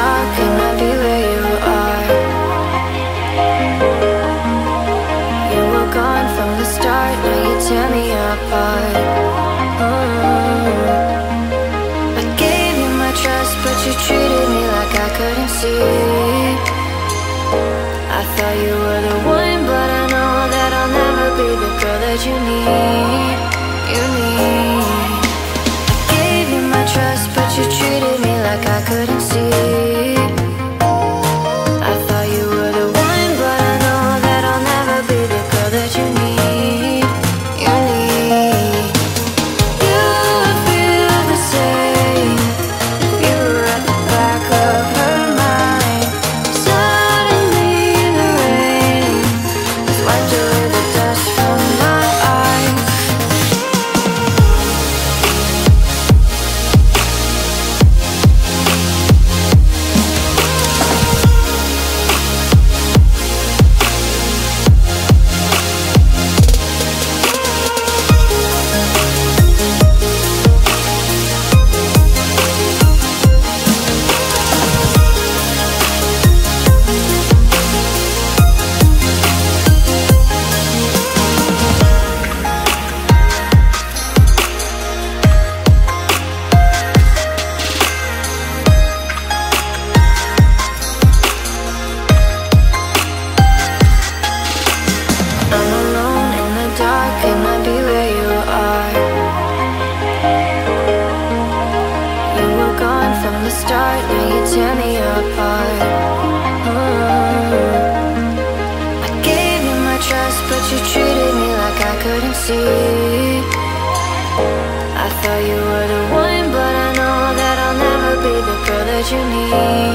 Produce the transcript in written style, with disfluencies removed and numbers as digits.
dark, can I be where you are? You were gone from the start, now you tear me apart. I gave you my trust, but you treated me like I couldn't see. I thought you were the one, but I know that I'll never be the girl that you need. You need. I gave you my trust, but you treated me like I couldn't see. I thought you were the one, but I know that I'll never be the girl that you need. You need. You would feel the same if you were at the back of her mind. Suddenly the rain has wiped away the dust from my eyes. I'm alone in the dark, can I be where you are? You were gone from the start, now you tear me apart. I gave you my trust, but you treated me like I couldn't see. I thought you were the one, but I know that I'll never be the girl that you need.